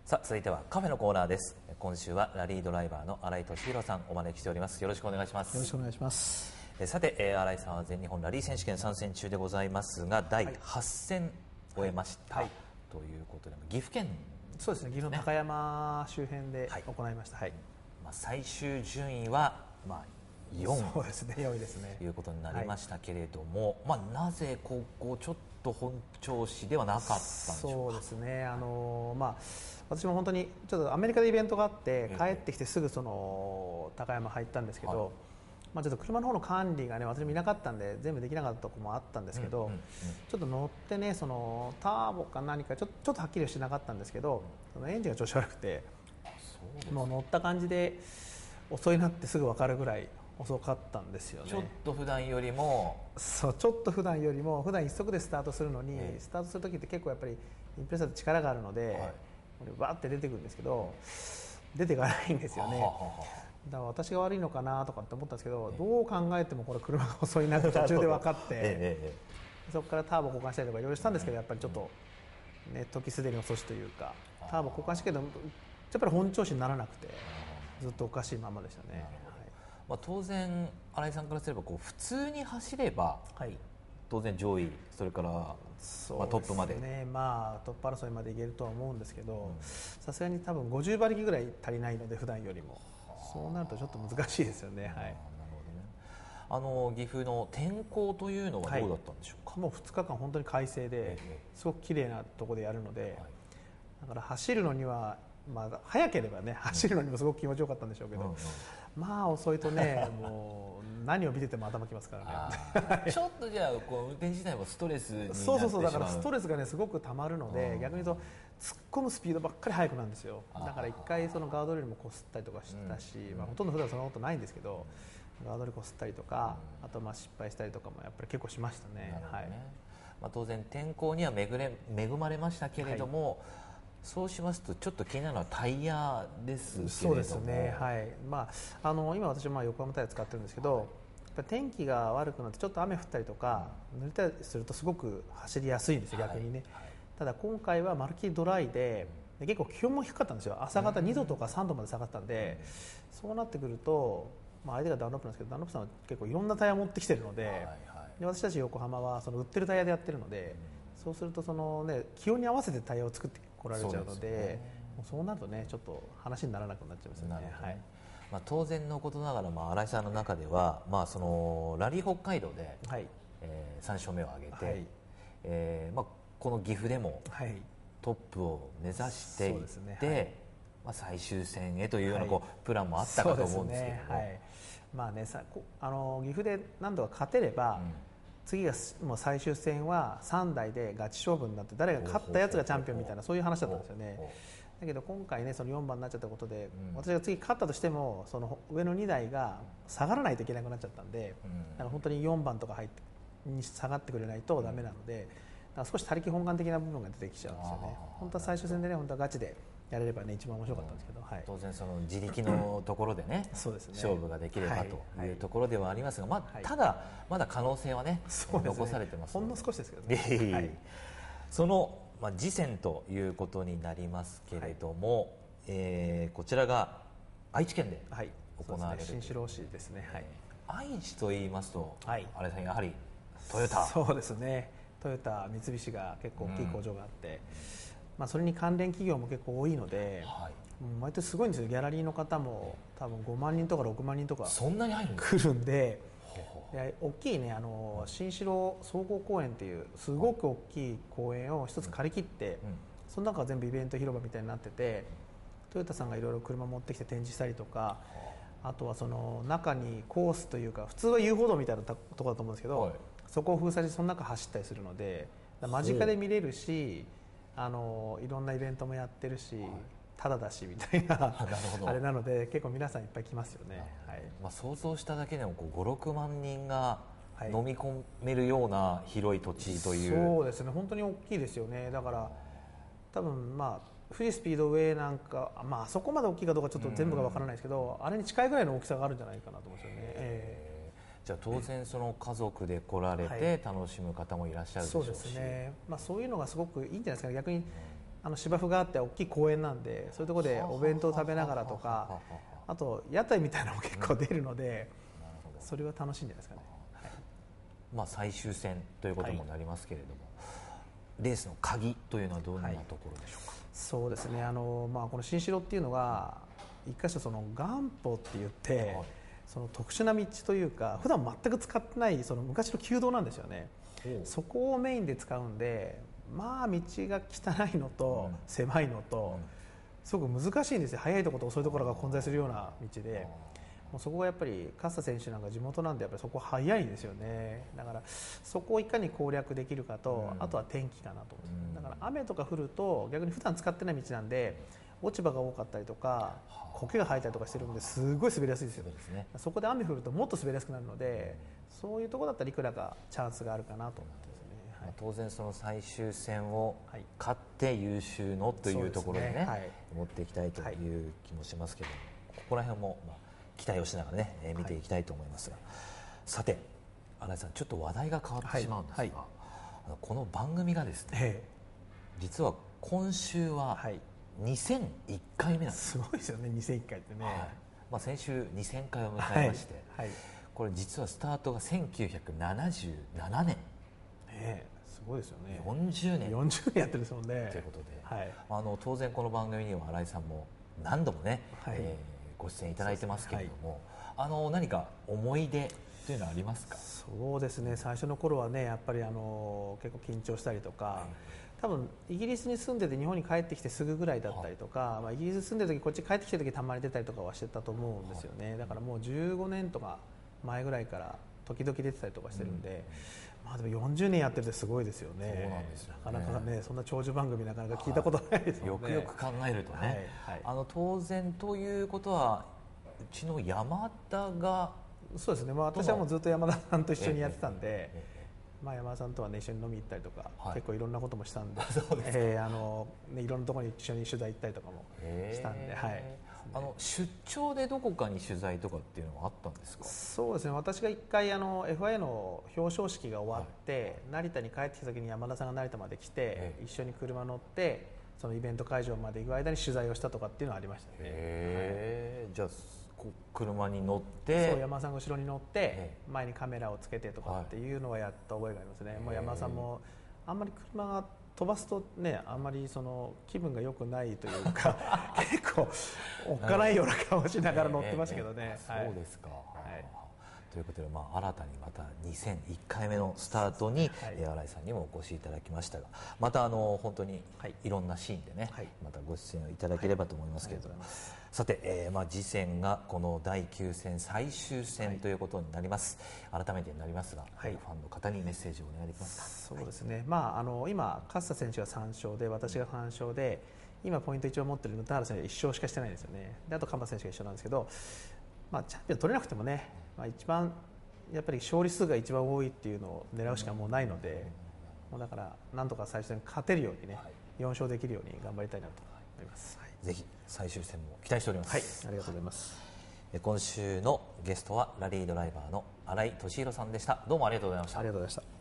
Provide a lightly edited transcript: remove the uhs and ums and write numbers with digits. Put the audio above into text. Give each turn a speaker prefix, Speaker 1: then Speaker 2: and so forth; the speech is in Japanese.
Speaker 1: さあ続いてはカフェのコーナーです。今週はラリードライバーの新井敏弘さんお招きしております。よろしくお願いします。
Speaker 2: よろしくお願いします。
Speaker 1: さて、新井さんは全日本ラリー選手権参戦中でございますが、第8戦終えました、ということで、岐阜県、
Speaker 2: そうですね、岐阜の高山周辺で行いました。
Speaker 1: 最終順位は、4
Speaker 2: そうですね、4位ですね
Speaker 1: ということになりましたけれども、なぜここちょっと本調子ではなかったんでしょうか。
Speaker 2: そうですね、私も本当にちょっとアメリカでイベントがあって帰ってきてすぐその高山入ったんですけど、ちょっと車の方の管理がね私もいなかったんで全部できなかったところもあったんですけど、ちょっと乗ってねそのターボか何かちょっとはっきりはしてなかったんですけど、そのエンジンが調子悪くて、もう乗った感じで遅いなってすぐ分かるぐらい遅かったんですよね。
Speaker 1: ちょっと普段よりも
Speaker 2: 普段一速でスタートするのに、スタートする時って結構やっぱりインプレッサーって力があるので、バーって出てくるんですけど出ていかないんですよね。だから私が悪いのかなとかって思ったんですけど、どう考えてもこれ車が遅いなって途中で分かってそこからターボ交換したりとかいろいろしたんですけど、やっぱりちょっと、ね、時すでに遅しというかターボ交換したけどやっぱり本調子にならなくてずっとおかしいままでしたね。
Speaker 1: 当然新井さんからすれば普通に走れば、当然上位それから、トップまで、
Speaker 2: トップ争いまでいけるとは思うんですけど、さすがに多分50馬力ぐらい足りないので普段よりもそうなるとちょっと難しいですよね。
Speaker 1: 岐阜の天候というのはどうだったんでしょうか。
Speaker 2: もう2日間本当に快晴ですごく綺麗なところでやるので、だから走るのには早ければね走るのにもすごく気持ちよかったんでしょうけど、遅いとねもう何を見てても頭きますからね。
Speaker 1: ちょっとじゃあ運転自体もストレスになってしまう。
Speaker 2: そうだからストレスがねすごくたまるので、逆に言うと突っ込むスピードばっかり速くなるんですよ。だから一回そのガードレールもこすったりとかしたし、ほとんど普段そんなことないんですけど、ガードレールこすったりとか、あと失敗したりとかもやっぱり結構しましたね。
Speaker 1: 当然天候には恵まれましたけれども、そうしますとちょっと気になるのはタイヤですけれども。
Speaker 2: そうですね、今私は横浜タイヤ使ってるんですけど、天気が悪くなってちょっと雨降ったりとか濡れたりするとすごく走りやすいんですよ、逆にね。ただ今回はまるっきりドライで結構気温も低かったんですよ。朝方2度とか3度まで下がったんで、そうなってくると、相手がダンロップなんですけど、ダンロップさんは結構いろんなタイヤ持ってきてるので、私たち横浜はその売ってるタイヤでやってるので、そうするとその、気温に合わせてタイヤを作ってこられちゃうので、そうなるとねちょっと話にならなくなっちゃいますよね。
Speaker 1: 当然のことながら、新井さんの中では、そのラリー北海道で、3勝目を挙げて、この岐阜でもトップを目指していって、最終戦へというようなプランもあったかと思うんですけども、
Speaker 2: 岐阜で何度か勝てれば、次がもう最終戦は3台でガチ勝負になって誰が勝ったやつがチャンピオンみたいな、そういう話だったんですよね。だけど今回ねその4番になっちゃったことで、私が次勝ったとしてもその上の2台が下がらないといけなくなっちゃったんで、だから本当に4番とかに下がってくれないとダメなので、だから少し他力本願的な部分が出てきちゃうんですよね。本当は最終戦でね本当はガチでやれればね一番面白かったんですけど、
Speaker 1: 当然その自力のところでね勝負ができればというところではありますが、ただまだ可能性はね残されてます
Speaker 2: ほんの少しですけどね。
Speaker 1: その次戦ということになりますけれども、こちらが愛知県で行われる
Speaker 2: 新城市ですね。
Speaker 1: 愛知と言いますと、新井さんやはりトヨタ。
Speaker 2: そうですね、トヨタ三菱が結構大きい工場があって、それに関連企業も結構多いので、毎年すごいんですよ。ギャラリーの方も多分5万人とか6万人とか
Speaker 1: そんなに入る
Speaker 2: 来るんで、大きいね新城総合公園っていうすごく大きい公園を一つ借り切って、その中が全部イベント広場みたいになってて、トヨタさんがいろいろ車持ってきて展示したりとか、あとはその中にコースというか普通は遊歩道みたいなところだと思うんですけど、そこを封鎖してその中走ったりするので間近で見れるし、いろんなイベントもやってるし、ただだしみたいなあれなので結構皆さんいっぱい来ますよね。
Speaker 1: 想像しただけでも5、6万人が飲み込めるような広い土地という、
Speaker 2: そうですね、本当に大きいですよね。だから多分富士スピードウェイなんか、あそこまで大きいかどうかちょっと全部がわからないですけど、あれに近いぐらいの大きさがあるんじゃないかなと思うんですよね。
Speaker 1: じゃあ当然その家族で来られて楽しむ方もいらっしゃるでしょうし、
Speaker 2: そうですね、そういうのがすごくいいんじゃないですかね。逆に芝生があって大きい公園なんで、そういうところでお弁当を食べながらとか、あと屋台みたいなのも結構出るので、それは楽しいんじゃないですかね。
Speaker 1: まあ、最終戦ということもなりますけれども、レースの鍵というのはどんなところでしょうか。
Speaker 2: そうですね、この新城っていうのが一箇所その元歩って言って、その特殊な道というか普段全く使ってないその昔の旧道なんですよね。そこをメインで使うんで、まあ道が汚いのと狭いのとすごく難しいんですよ。速いところと遅いところが混在するような道で、もうそこがやっぱり勝田選手なんか地元なんでやっぱりそこ速いんですよね。だからそこをいかに攻略できるかと、あとは天気かなと思うんです。だから雨とか降ると逆に普段使ってない道なんで落ち葉が多かったりとか苔が生えたりとかしてるんですごい滑りやすいですよ。そこで雨降るともっと滑りやすくなるので、そういうところだったらいくらかチャンスがあるかなと思ってですね。
Speaker 1: 当然その最終戦を勝って優秀のというところでね、持っていきたいという気もしますけど、ここら辺も期待をしながらね見ていきたいと思いますが、さて新井さん、ちょっと話題が変わってしまうんですが、この番組がですね、実は今週は2001回目なんです。
Speaker 2: すごいですよね、2001回ってね。
Speaker 1: まあ先週2000回を迎えまして、これ実はスタートが1977年。
Speaker 2: すごいですよね。
Speaker 1: 40年
Speaker 2: やってるんですもんね。
Speaker 1: ということで、当然この番組には新井さんも何度もね、ご出演いただいてますけれども、何か思い出というのはありますか。
Speaker 2: そうですね、最初の頃はねやっぱり結構緊張したりとか、多分イギリスに住んでて日本に帰ってきてすぐぐらいだったりとか、イギリス住んでる時こっち帰ってきた時たまに出たりとかはしてたと思うんですよね。だからもう15年とか前ぐらいから時々出てたりとかしてるんで、でも40年やってるってすごいですよね。
Speaker 1: そうなんですよね。
Speaker 2: なかなかね、そんな長寿番組なかなか聞いたことないですもんね。
Speaker 1: よくよく考えるとね、当然ということはうちの山田が、
Speaker 2: そうですね、私はもうずっと山田さんと一緒にやってたんで、山田さんとは、ね、一緒に飲み行ったりとか、結構いろんなこともしたんで、いろんなところに一緒に取材行ったりとかもしたんで、
Speaker 1: 出張でどこかに取材とかっていうのはあったんですか。
Speaker 2: そうですね、私が1回FIA の表彰式が終わって、成田に帰ってきた時に山田さんが成田まで来て、一緒に車乗ってそのイベント会場まで行く間に取材をしたとかっていうのはありましたね。
Speaker 1: じゃあ車に乗って、
Speaker 2: そう、山田さんが後ろに乗って前にカメラをつけてとかっていうのはやった覚えがありますね。もう山田さんもあんまり車が飛ばすとね、あんまりその気分が良くないというか結構おっかないような顔をしながら乗ってましたけどね。
Speaker 1: そうですか。ということで、新たにまた2001回目のスタートに、新井さんにもお越しいただきましたが、また本当にいろんなシーンでね、またご出演をいただければと思いますけれども、さて、次戦がこの第9戦最終戦ということになります。改めてになりますが、ファンの方にメッセージをお願いできますか。
Speaker 2: そうですね、今勝田選手が3勝で私が3勝で、今ポイント1を持っているヌタール選手は1勝しかしてないんですよね。であと鎌田選手が一緒なんですけど、チャンピオン取れなくてもね、一番やっぱり勝利数が一番多いっていうのを狙うしかもうないので、もうだからなんとか最終戦勝てるようにね、4勝できるように頑張りたいなと思います。
Speaker 1: ぜひ最終戦も期待しております。
Speaker 2: ありがとうございます。
Speaker 1: 今週のゲストはラリードライバーの新井敏弘さんでした。どうもありがとうございました。
Speaker 2: ありがとうございました。